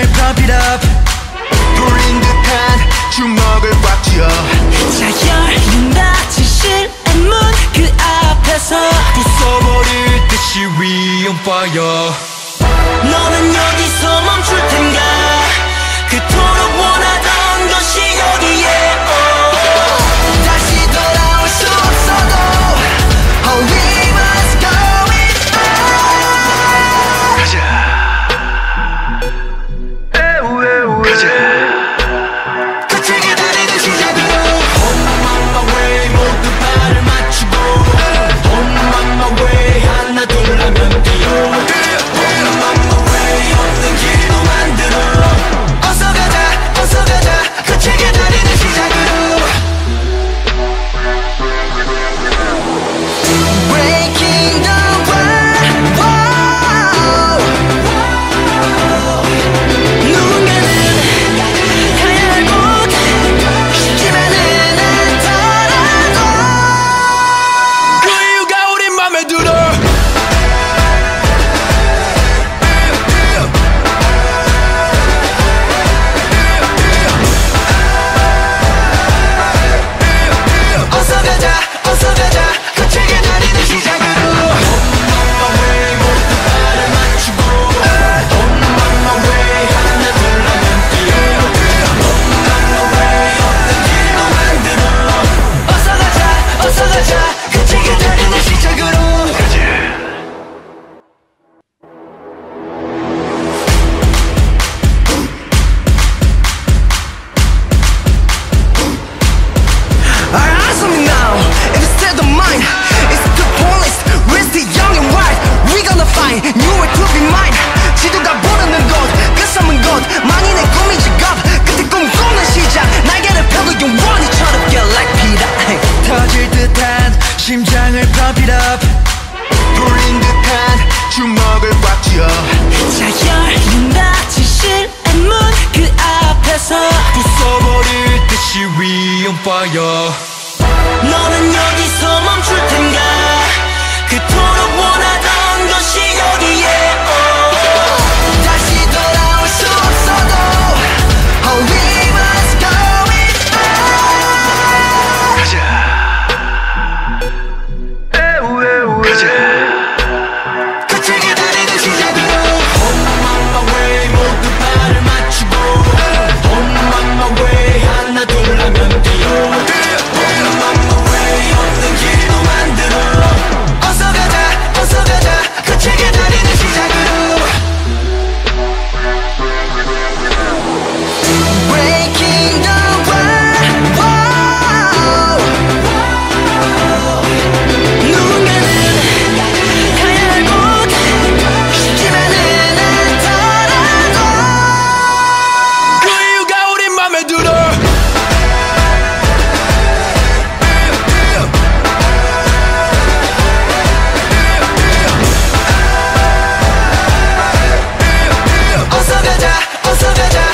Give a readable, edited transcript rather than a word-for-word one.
pump it up. 돌린 듯한 주먹을 꽉 쥐어 자 열린다 진실의 문 그 앞에서 부숴버릴 듯이 we on fire. 너는 여기서 멈출 텐가 그토록 원하던 것이 여기에 다시 돌아올 수 없어도 Oh we must go it on. 가자 가자 끝을 기다리는 시작으로 On my way 모두 발을 맞추고 On my way 하나 둘 하면 뛰어 On my way 없는 길도 만들어 어서 가자 끝을 기다리는 시작으로 Breaking the wall 누군가는 가야 할 곳 쉽지만은 않더라도 그 이유가 우리 맘에 들어 어서 가자 끝을 기다리는 시작으로 On my way 모두 발을 맞추고 On my way 하나 둘 하면 뛰어 On my way 없는 길도 만들어 어서 가자 끝을 기다리는 시작으로 Answer me now, if it's still the mind, it's the police, we're still young and wild. We gonna find nowhere to be mine. 지도가 부르는 곳, 그 섬은 곳, 만인의 꿈이 직업, 끝에 꿈꾸는 시작. 날개를 펴고 영원히 철없게 like Peter. 터질 듯한 심장을 pump it up 돌린 듯한 주먹을 꽉 쥐어 자 열린다 진실의 문 그 앞에서 부숴버릴 듯이 we on fire. 너는 여기서 멈출 텐가 그토록 원하던 것이 여기에 다시 돌아올 수 없어도 Oh we must go it on. 가자 끝을 기다리는 시작으로 On my way 모두 발을 맞추고 On my way 하나 둘 하면 뛰어 On my way 없는 길도 만들어 어서 가자 끝을 기다리는 시작으로 Breaking the wall 누군가는 가야 할 곳 쉽지만은 않더라도 그 이유가 우리 맘에 들어 어서 가자